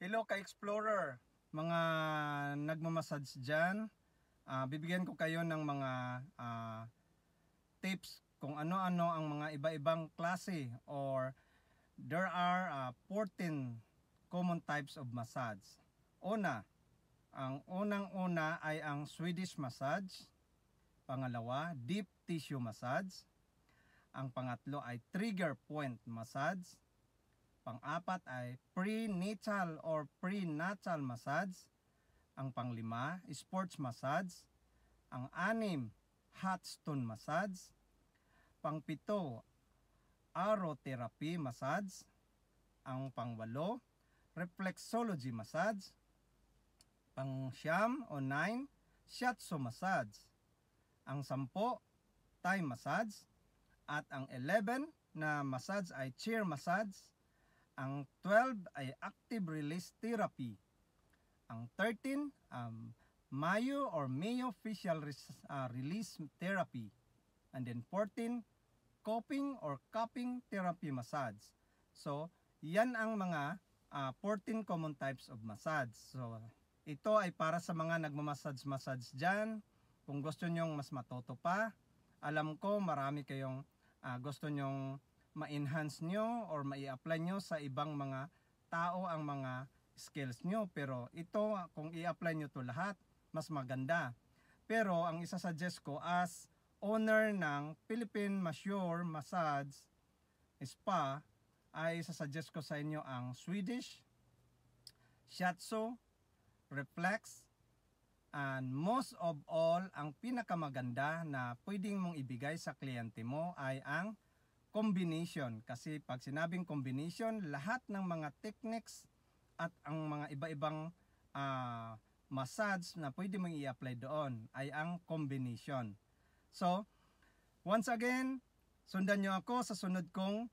Hello ka-explorer, mga nagmamassage dyan. Bibigyan ko kayo ng mga tips kung ano-ano ang mga iba-ibang klase or there are 14 common types of massage. Ang unang-una ay ang Swedish massage. Pangalawa, deep tissue massage. Ang pangatlo ay trigger point massage. Pang-apat ay prenatal or prenatal massage. Ang panglima, sports massage. Ang anim, hot stone massage. Pang-pito, aromatherapy massage. Ang pang-walo, reflexology massage. Pang-siyam o 9, shiatsu massage. Ang 10, Thai massage. At ang 11 na massage ay chair massage. Ang 12 ay active release therapy. Ang 13, mayo or myofascial release therapy. And then 14, coping or cupping therapy massage. So, yan ang mga 14 common types of massage. So, ito ay para sa mga nagmamassage dyan. Kung gusto nyong mas matuto pa, alam ko marami kayong gusto nyong ma-enhance nyo or ma-i-apply nyo sa ibang mga tao ang mga skills nyo. Pero ito, kung i-apply nyo to lahat, mas maganda. Pero ang isa-suggest ko as owner ng Philippine Masseur Massage Spa, ay isa-suggest ko sa inyo ang Swedish, Shiatsu, Reflex, and most of all, ang pinakamaganda na pwedeng mong ibigay sa kliyente mo ay ang combination. Kasi pag sinabing combination, lahat ng mga techniques at ang mga iba-ibang massage na pwede mong i-apply doon ay ang combination. So, once again, sundan nyo ako sa sunod kong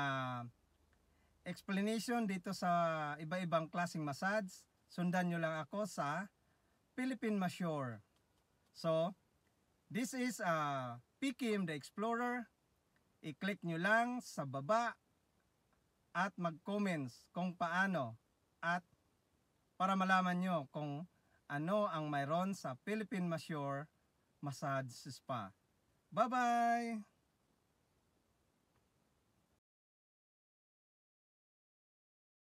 explanation dito sa iba-ibang klaseng massage. Sundan nyo lang ako sa Philippine Masseur. So, this is PKMtheExplorer. I-click nyo lang sa baba at mag-comments kung paano at para malaman nyo kung ano ang mayroon sa Philippine Masseur Massage Spa. Bye-bye!